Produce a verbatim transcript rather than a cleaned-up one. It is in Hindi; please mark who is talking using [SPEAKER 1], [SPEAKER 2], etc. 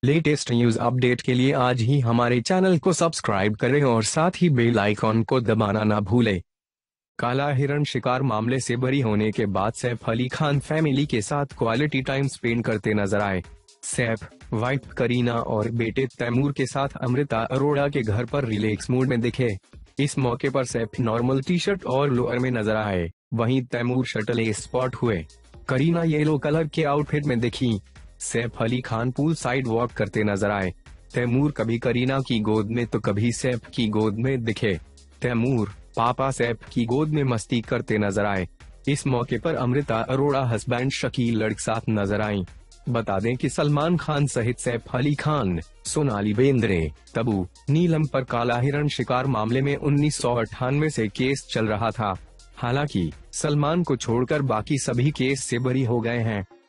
[SPEAKER 1] लेटेस्ट न्यूज अपडेट के लिए आज ही हमारे चैनल को सब्सक्राइब करें और साथ ही बेल आइकॉन को दबाना ना भूलें। काला हिरण शिकार मामले से बरी होने के बाद सैफ अली खान फैमिली के साथ क्वालिटी टाइम स्पेंड करते नजर आए। सैफ वाइफ करीना और बेटे तैमूर के साथ अमृता अरोड़ा के घर पर रिलैक्स मूड में दिखे। इस मौके पर सैफ नॉर्मल टी शर्ट और लोअर में नजर आए, वहीं तैमूर शर्टलेस स्पॉट हुए। करीना येलो कलर के आउटफिट में दिखी। Saif Ali Khan pool side walk करते नजर आए। तैमूर कभी करीना की गोद में तो कभी सैफ की गोद में दिखे। तैमूर पापा सैफ की गोद में मस्ती करते नजर आए। इस मौके पर अमृता अरोड़ा हसबैंड शकील लड़के साथ नजर आईं। बता दें कि सलमान खान सहित सैफ अली खान, सोनाली बेंद्रे, तबू, नीलम पर काला हिरण शिकार मामले में उन्नीस सौ अट्ठानवे से केस चल रहा था। हालांकि सलमान को छोड़कर बाकी सभी केस से बरी हो गए हैं।